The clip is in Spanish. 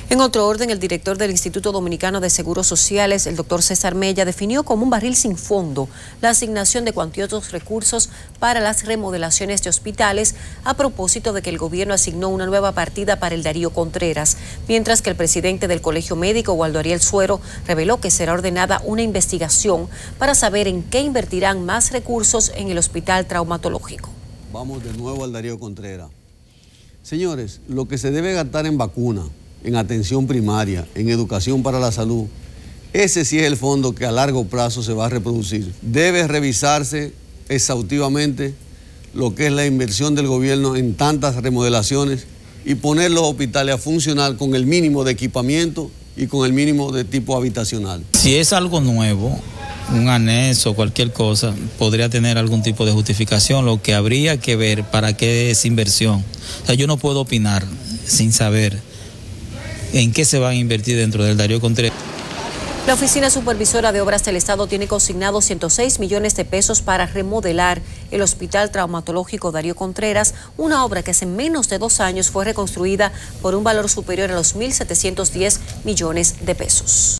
En otro orden, el director del Instituto Dominicano de Seguros Sociales, el doctor César Mella, definió como un barril sin fondo la asignación de cuantiosos recursos para las remodelaciones de hospitales a propósito de que el gobierno asignó una nueva partida para el Darío Contreras, mientras que el presidente del Colegio Médico, Waldo Ariel Suero, reveló que será ordenada una investigación para saber en qué invertirán más recursos en el hospital traumatológico. Vamos de nuevo al Darío Contreras. Señores, lo que se debe gastar en vacunas, en atención primaria, en educación para la salud, ese sí es el fondo que a largo plazo se va a reproducir. Debe revisarse exhaustivamente lo que es la inversión del gobierno en tantas remodelaciones y poner los hospitales a funcionar con el mínimo de equipamiento y con el mínimo de tipo habitacional. Si es algo nuevo, un anexo, cualquier cosa, podría tener algún tipo de justificación. Lo que habría que ver para qué es inversión. O sea, yo no puedo opinar sin saber en qué se van a invertir dentro del Darío Contreras. La Oficina Supervisora de Obras del Estado tiene consignado 106 millones de pesos para remodelar el Hospital Traumatológico Darío Contreras, una obra que hace menos de 2 años fue reconstruida por un valor superior a los 1.710 millones de pesos.